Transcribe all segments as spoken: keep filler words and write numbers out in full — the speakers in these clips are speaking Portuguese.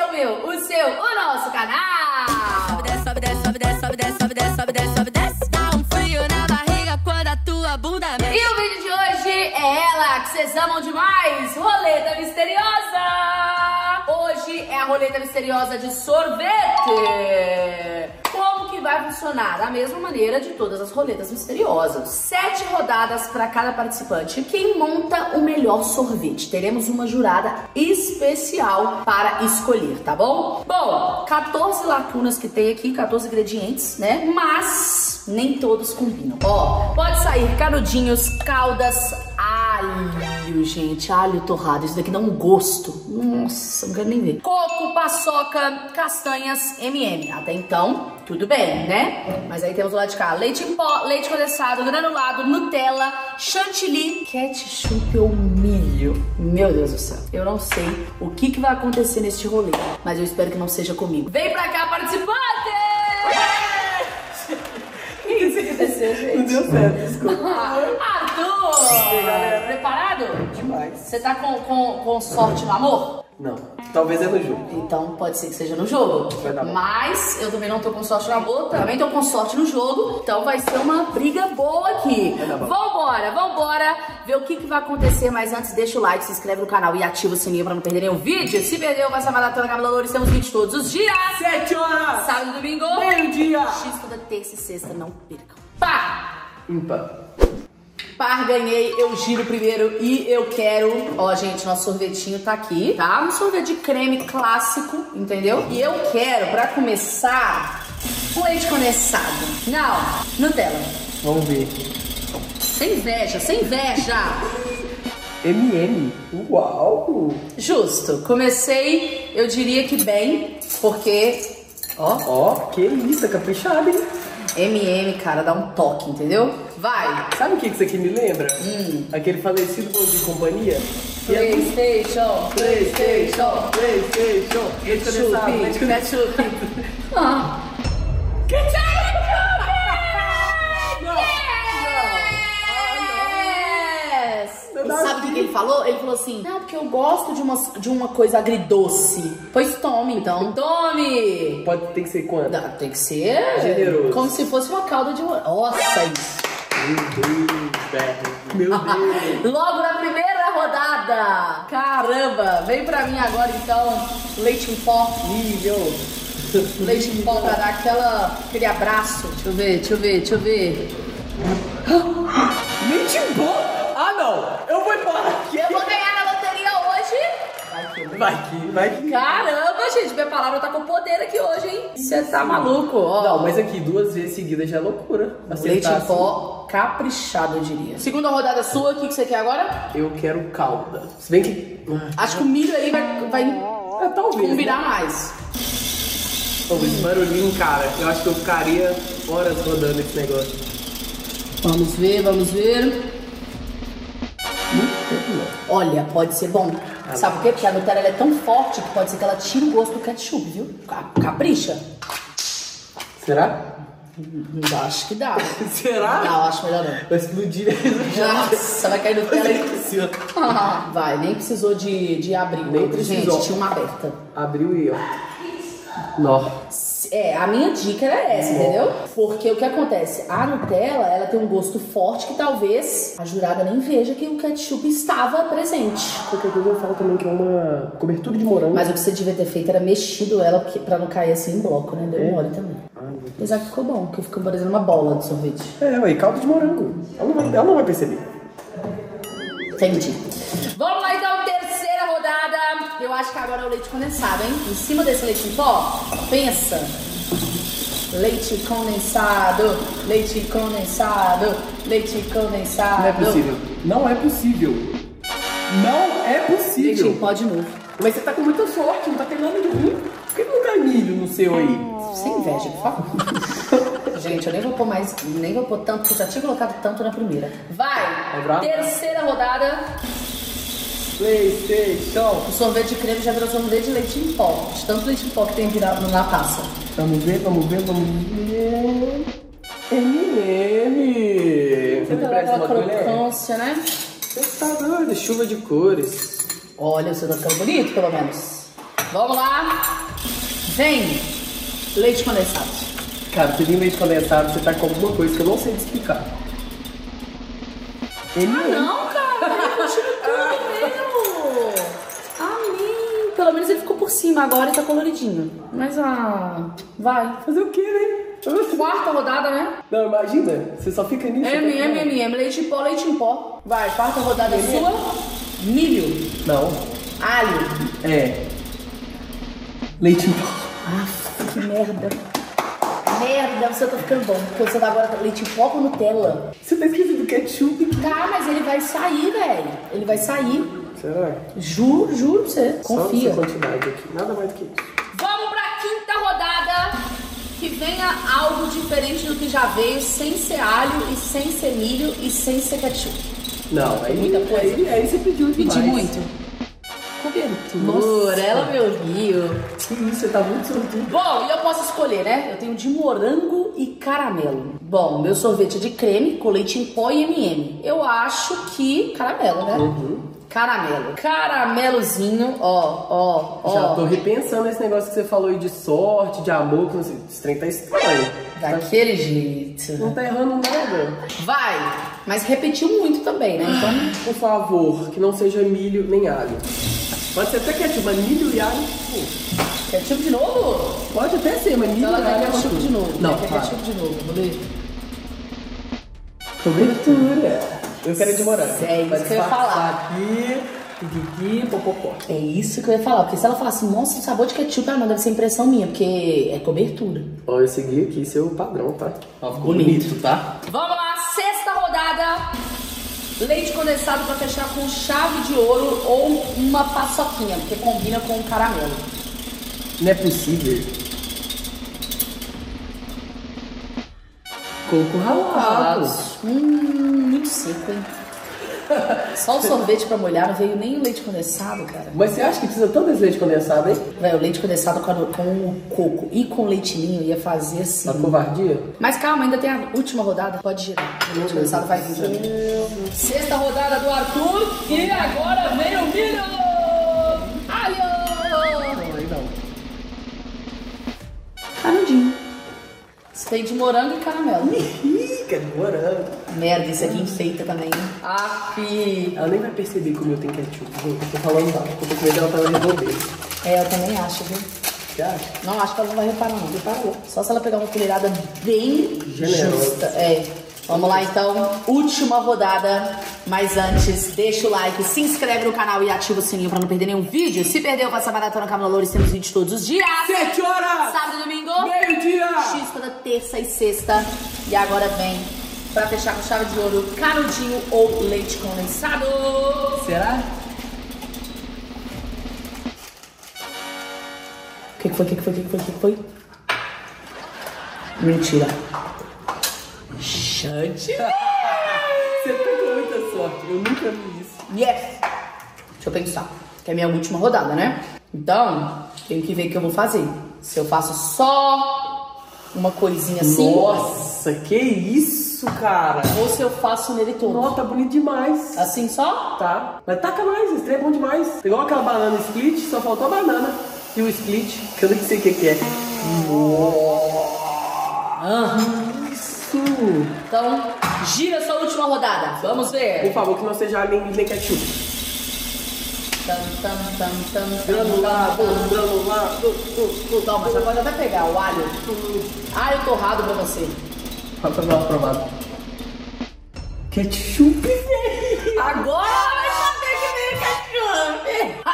é o meu, o seu, o nosso canal. Sobe, desce, sobe, desce, sobe, desce, sobe, desce, sobe, desce, sobe, desce, sobe, desce. Dá um frio na barriga quando a tua bunda mexe. E o vídeo de hoje é ela, que vocês amam demais, roleta misteriosa. Hoje é a roleta misteriosa de sorvete. Como que vai funcionar? Da mesma maneira de todas as roletas misteriosas. Sete rodadas para cada participante. Quem monta o melhor sorvete? Teremos uma jurada especial para escolher, tá bom? Bom, quatorze lacunas que tem aqui, quatorze ingredientes, né? Mas nem todos combinam. Ó, pode sair canudinhos, caldas, alho, gente, alho torrado. Isso daqui dá um gosto. Nossa, não quero nem ver. Coco, paçoca, castanhas, eme eme. Até então, tudo bem, né? Mas aí temos do lado de cá leite em pó, leite condensado, granulado, Nutella, chantilly, ketchup ou milho. Meu Deus do céu. Eu não sei o que, que vai acontecer neste rolê, mas eu espero que não seja comigo. Vem pra cá, participante! O que isso aconteceu, gente? Não deu certo, desculpa. Arthur! Preparado? Demais. Você tá com, com, com sorte no amor? Não, talvez é no jogo. Então pode ser que seja no jogo. Vai dar bom. Mas eu também não tô com sorte no amor, também tô com sorte no jogo. Então vai ser uma briga boa aqui. Vai dar bom. Vambora, vambora ver o que, que vai acontecer. Mas antes, deixa o like, se inscreve no canal e ativa o sininho pra não perder nenhum vídeo. Se perdeu, vai ser maratona Camila Loures. Temos vídeos todos os dias. Sete horas! Sábado e domingo. Meio-dia! X toda terça e sexta, não percam. Pá! Ímpar. Par, ganhei, eu giro primeiro e eu quero... Ó, gente, nosso sorvetinho tá aqui, tá? Um sorvete de creme clássico, entendeu? E eu quero, pra começar, o leite condensado. Não, Nutella. Vamos ver. Sem inveja, sem inveja. eme eme. Uau! Justo. Comecei, eu diria que bem, porque... Ó, Ó, que isso, é caprichado, hein? eme eme, cara, dá um toque, entendeu? Vai. Sabe o que isso aqui me lembra? Hum. Aquele falecido Bom de Companhia. E é- PlayStation, PlayStation, PlayStation. Leite condensado, leite condensado. ketchup. Ah. Yes! Não E dá sabe o assim. que, que ele falou? Ele falou assim: não, porque eu gosto de uma, de uma coisa agridoce. Pois tome, então. Tome! Pode ter que ser quanto? Não, tem que ser Generoso. como se fosse uma calda de... Nossa, isso. Meu Deus, velho. Meu Deus. Logo na primeira rodada. Caramba, vem pra mim agora então. Leite em pó. Nível. Leite em pó pra dar aquela, aquele abraço. Deixa eu ver, deixa eu ver, deixa eu ver. Leite bom? Ah, não. Eu vou embora. Eu vou ganhar na loteria hoje. Vai que, vai que. Caramba, gente, minha palavra tá com poder aqui hoje, hein? Você tá maluco, ó. Não, mas aqui duas vezes seguidas já é loucura. Leite Acertar em assim. pó caprichado, eu diria. Segunda rodada sua, o que, que você quer agora? Eu quero calda. Se bem que. Acho que o milho aí vai, vai É, talvez. combinar né? mais. Pô, esse barulhinho, cara, eu acho que eu ficaria horas rodando esse negócio. Vamos ver, vamos ver. Olha, pode ser bom. Sabe por quê? Porque a Nutella ela é tão forte que pode ser que ela tire o gosto do ketchup, viu? Ca- Capricha. Será? Hum, Acho que dá. Será? Não, acho melhor não. Vai explodir. Nossa, vai cair Nutella aí. Assim, ó. Ah, vai, nem precisou de, de abrir. Nem Outro, precisou. gente, tinha uma aberta. Abriu e ó. Nó. É, a minha dica era essa, entendeu? Porque o que acontece? A Nutella, ela tem um gosto forte que talvez a jurada nem veja que o ketchup estava presente. Qualquer coisa eu falo também que é uma cobertura de morango. Mas o que você devia ter feito era mexido ela porque- pra não cair assim em bloco, né? Deu mole também. Ah, meu Deus. Apesar que ficou bom, porque ficou parecendo uma bola de sorvete. É, ué, caldo de morango. Ela não vai, ela não vai perceber. Entendi. Vamos lá então, terceira rodada. Eu acho que agora é o leite condensado, hein? Em cima desse leite em pó, pensa. Leite condensado, leite condensado, leite condensado. Não é possível. Não é possível. Não é Leite possível. em pó de novo. Mas você tá com muita sorte, não tá tendo nada de ruim. Por que não cai milho no seu aí? Sem inveja, por favor. Gente, eu nem vou pôr mais, nem vou pôr tanto, porque eu já tinha colocado tanto na primeira. Vai! Vai bravo? Terceira rodada. PlayStation. O sorvete de creme já virou sorvete de leite em pó. De tanto leite em pó que tem virado na taça. Vamos ver, vamos ver, vamos ver. eme eme. Você Aquela presta uma colher? crocância, né? Você tá doido, chuva de cores. Olha, o seu tá ficando bonito, pelo menos. Vamos lá. Vem. Leite condensado. Cara, se vir leite condensado, você tá com alguma coisa que eu não sei te explicar. Ele Ah, não, cara. Ele continua tudo mesmo. Amém. Pelo menos ele ficou por cima agora e tá coloridinho. Mas, ah... Vai. Fazer o quê, né? Quarta rodada, né? Não, imagina. Você só fica nisso. M, M, M, M. Leite em pó, leite em pó. Vai, quarta rodada é sua. Milho. Não. Alho. É. Leite em pó. Ah, que merda. Merda, você tá ficando bom. Porque você tá agora com leite em pó com Nutella. Você tá esquecendo do ketchup? Tá, mas ele vai sair, velho. Ele vai sair. Será? Juro, juro pra você. Confia. Só essa quantidade aqui. Nada mais do que isso. Vamos pra quinta rodada. Que venha algo diferente do que já veio, sem ser alho e sem ser milho e sem ser ketchup. Não, aí, Muita coisa. aí, aí você pediu demais. Pedi muito. Cobertura, ela me ouviu. Que isso, você tá muito sortudo. Bom, e eu posso escolher, né? Eu tenho de morango e caramelo. Bom, meu sorvete é de creme com leite em pó e M M. Eu acho que caramelo, né? Uhum. Caramelo. Caramelozinho, ó, ó, ó. Já tô repensando esse negócio que você falou aí de sorte, de amor, que não sei. Esse trem tá estranho. Daquele jeito. Não tá errando nada. Vai, mas repetiu muito também, né? Então, Por favor, que não seja milho nem alho. Pode ser até ketchup, mas milho e alho. Pô. ketchup de novo? Pode até ser, mas milho Ela e alho. quer é ketchup tudo. de novo. Não, Ela quer para. ketchup de novo, vou ler. Cobertura. Eu quero de morango. É isso Vai que eu ia disfarçar falar. Aqui, piqui, popopó. É isso que eu ia falar, porque se ela falar assim, nossa, o sabor de ketchup, ah, não, deve ser impressão minha, porque é cobertura. Ó, eu segui aqui seu padrão, tá? Ó, ficou Bonito. tá? Vamos lá, sexta rodada. Leite condensado pra fechar com chave de ouro ou uma paçoquinha, porque combina com o caramelo. Não é possível. Coco ralado. Hum, muito seco, hein? Só o sorvete pra molhar, não veio nem o leite condensado, cara. Mas você acha que precisa tanto desse leite condensado, hein? Véi, o leite condensado com, a- com o coco e com leite ninho ia fazer assim. A covardia? Mas calma, ainda tem a última rodada, pode girar. O leite condensado vai vir pra mim. Sexta rodada do Arthur e agora vem o milho! Alho! Não, aí não. Canudinho. Isso tem de morango e caramelo. Ih, que morango. Merda, isso aqui enfeita também. Aff. Ela nem vai perceber que o meu tem ketchup, gente. Eu tô falando baixo, eu tô com medo dela pra ela resolver. É, eu também acho, viu? Você acha? Não, acho que ela não vai reparar, não. Reparou. Só se ela pegar uma colherada bem Generosa. justa. É. Vamos lá, então. Última rodada. Mas antes, deixa o like, se inscreve no canal e ativa o sininho pra não perder nenhum vídeo. Se perdeu, faça maratona Camila Loures. Temos vídeos todos os dias. Sete horas! Sábado e domingo. Meio-dia! X toda terça e sexta. E agora vem pra fechar com chave de ouro, canudinho ou leite condensado. Será? O que que foi, o que que foi, o que que foi, o que que foi? Mentira. Chante. Você tá com muita sorte, eu nunca vi isso. Yes! Deixa eu pensar. Que é a minha última rodada, né? Então, tenho que ver o que eu vou fazer. Se eu faço só uma coisinha assim. Nossa, que isso, cara! Ou se eu faço nele todo. Nossa, tá bonito demais. Assim só? Tá. Mas taca mais, esse trem é bom demais. Igual aquela banana split, só faltou a banana. E o split, que eu nem sei o que, que é. Aham. Isso! Então, gira sua última rodada. Vamos Por ver. favor, que não seja nem, nem ketchup. Tam, tam, tam, tam, tam, Granulado, tam. granulado. Toma, já pode até pegar o alho. Alho torrado pra você. Vai fazer uma provada. Ketchup, velho! Agora vai saber que veio ketchup.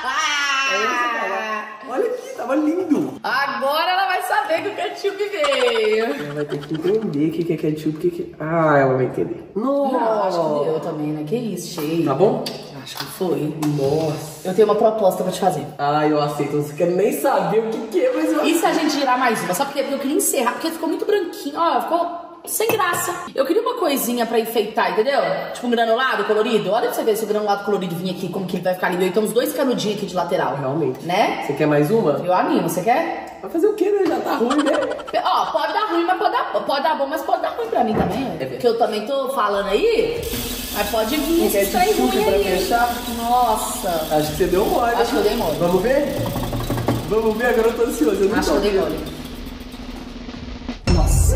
Olha aqui, tava lindo! Agora ela vai saber que o ketchup veio. Ela vai ter que entender o que que é ketchup, o que que é... Ah, ela vai entender. Nossa! Não, acho que deu também, né? Que isso, cheio. Tá bom? Acho que foi. Nossa! Eu tenho uma proposta pra te fazer. Ah, eu aceito. Não quero nem saber o que que é, mas eu... E se a gente girar mais uma? Sabe por quê? Porque eu queria encerrar, porque ficou muito branquinho. Ó, ficou sem graça. Eu queria uma coisinha pra enfeitar, entendeu? Tipo um granulado colorido. Olha pra você ver se o granulado colorido vir aqui, como que ele vai ficar lindo. Então, uns dois canudinhos aqui de lateral. Realmente. Né? Você quer mais uma? Eu animo, você quer? Vai fazer o quê, né? Já tá ruim, né? Ó, pode dar ruim, mas pode dar, pode dar bom, mas pode dar ruim pra mim também. verdade. Porque eu também tô falando aí, mas pode vir Quer esse trem ketchup ruim pra aí. fechar? Nossa. Acho que você deu mole. Acho que eu dei mole. Vamos ver? Vamos ver, agora eu tô ansioso. Eu não Acho que tô eu dei vendo. mole. Nossa.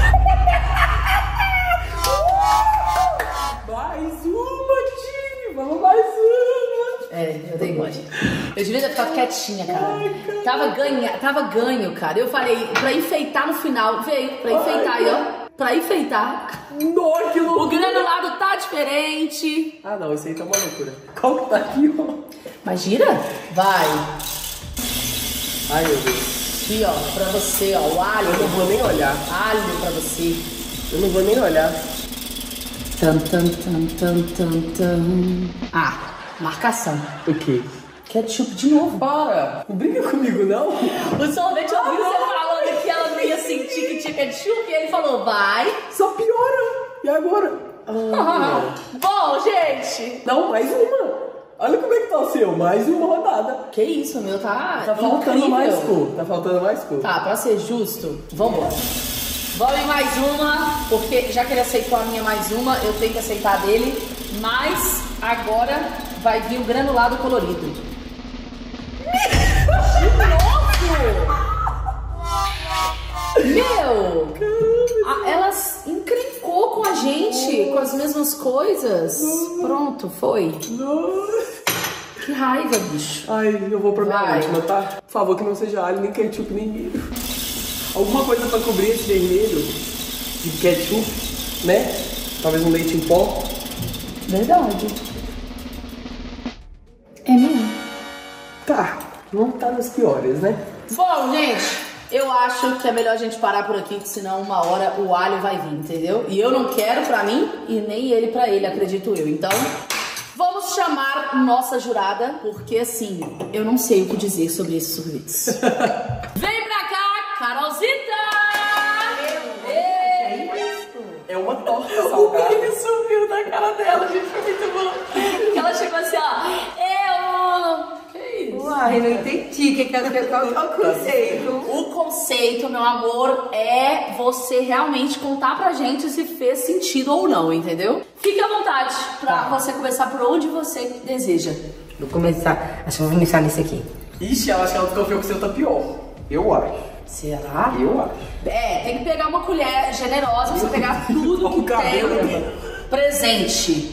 Mais uma, time! Vamos mais uma! É, eu dei mole. Eu devia ter ficado quietinha, cara. Ai, cara. Tava, ganha, tava ganho, cara. Eu falei, pra enfeitar no final, veio, pra enfeitar aí, ó. Pra enfeitar. Nossa, que O loucura! granulado tá diferente. Ah, não, esse aí tá uma loucura. Qual que tá aqui, ó? Mas gira? Vai. Ai, meu Deus. Aqui, ó, pra você, ó, o alho. Eu não vou nem olhar. Alho pra você. Eu não vou nem olhar. Tam, tam, tam, tam, tam, tam. Ah, marcação. O quê? Ketchup de novo. Para! Não briga comigo, não. O sorvete ouviu você falando que ela não ia sentir que tinha ketchup e ele falou, vai. Só piora. E agora? Ah, Bom, gente. não, mais uma. Olha como é que tá o seu. Mais uma rodada. Que isso, o meu tá Tá faltando incrível. mais cor. Tá faltando mais cor. Tá, pra ser justo, vambora. Vamos em mais uma, porque já que ele aceitou a minha mais uma, eu tenho que aceitar a dele. Mas agora vai vir o granulado colorido. Meu! A, elas encrencou com a gente, com as mesmas coisas. Pronto, foi. Nossa. Que raiva, bicho. Ai, eu vou pra minha Vai. última, tá? Por favor, que não seja alho, nem ketchup, nem milho. Alguma coisa pra cobrir esse vermelho de ketchup, né? Talvez um leite em pó. Verdade. É mesmo? Tá, não tá nas piores, né? Bom, gente, eu acho que é melhor a gente parar por aqui, que senão uma hora o alho vai vir, entendeu? E eu não quero pra mim e nem ele pra ele, acredito eu. Então, vamos chamar nossa jurada, porque assim, eu não sei o que dizer sobre esses sorvetes. Vem pra cá, Carolzita! É uma torta O salgada. brilho sumiu da cara dela, gente, foi muito bom. Porque ela chegou assim, ó, eu... Que isso? Uai, não entendi que que é, qual que é o conceito. O conceito, meu amor, é você realmente contar pra gente se fez sentido ou não, entendeu? Fique à vontade pra você começar por onde você deseja. Vou começar, acho que eu vou começar nesse aqui. Ixi, ela acha que ela desconfiou que o seu tá pior. Eu acho. Será? Eu acho. É, tem que pegar uma colher generosa pra você pegar tudo O que cabelo tem. dela. Presente.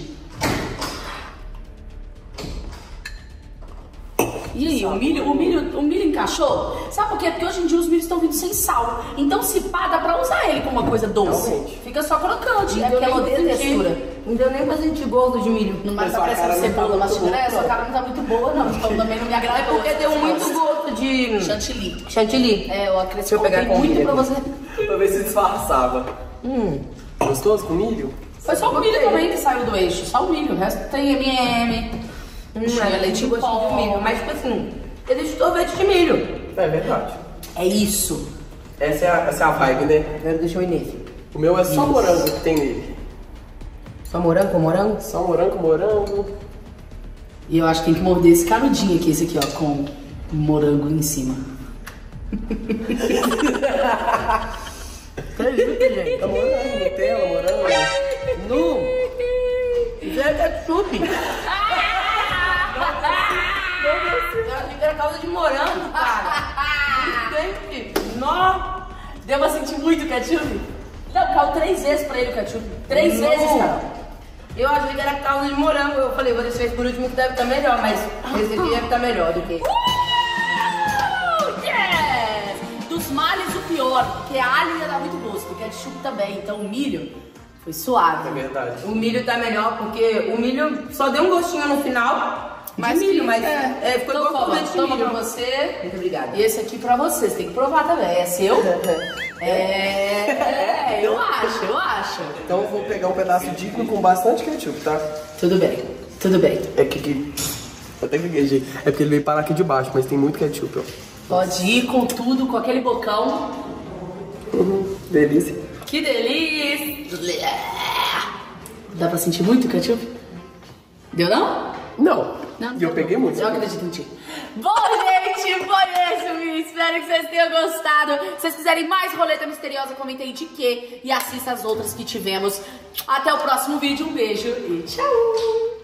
E aí, o milho, o, milho, o milho encaixou? Sabe por quê? Porque hoje em dia os milhos estão vindo sem sal. Então, se pá, dá pra usar ele como uma coisa doce. Realmente. Fica só crocante. É Não porque ela deu odeia nem a pra sentir- textura. Não deu nem pra sentir gosto de milho. Não vai Mas tá sua parecendo cara não tá cebola muito mastigando. É, boa, sua não. cara não tá muito boa, não. Então também não me agrada. É porque deu muito gosto de Chantilly. chantilly. É, eu acrescento Deixa eu pegar com muito milho pra aqui. você. Pra ver se disfarçava. Hum. Gostoso com milho? Foi só o milho também que saiu do eixo. Só o milho. O resto tem M e M. Hum, Tinha é, leite eu em gosto pó. de milho. Mas tipo assim, existe sorvete de milho. É verdade. É isso. Essa é a, essa é a vibe, né? Agora deixa eu ir nesse. O meu é só morango que tem nele. Só morango com morango? Só morango, morango. E eu acho que tem que morder esse canudinho aqui, esse aqui, ó, com morango em cima. Acredito, gente. É morango, Nutella, morango. Nu. Isso é ketchup. Eu achei que era calda de morango, cara. Gente, nó. Deu pra sentir muito ketchup? Não, caiu três vezes pra ele o ketchup. Três Não. vezes, cara. Eu achei que era calda de morango. Eu falei, vou deixar esse por último que deve estar melhor, mas esse aqui deve estar melhor do que. Uh, yes! Dos males, o pior, porque a alho ia dar muito gosto, o ketchup também, então o milho foi suave. É verdade. O milho tá melhor porque o milho só deu um gostinho no final. Mas de milho, que- mas é. é, ficou Então, igual toma, sorvete de toma milho. pra você. Muito obrigada. E esse aqui pra você, você tem que provar também. É seu? É, é, eu acho, eu acho. Então eu vou pegar um pedaço digno com bastante ketchup, tá? Tudo bem, tudo bem. É que... que... Eu até gaguejei. É porque ele veio parar aqui de baixo, mas tem muito ketchup, ó. Pode ir com tudo, com aquele bocão. Uhum, delícia. Que delícia! Dá pra sentir muito ketchup? Deu não? Não. Não, E eu tá peguei bom. muito. Eu acredito em ti. Bom, gente, foi esse o vídeo. Espero que vocês tenham gostado. Se vocês quiserem mais roleta misteriosa, comentem aí de quê. E assista as outras que tivemos. Até o próximo vídeo. Um beijo e tchau!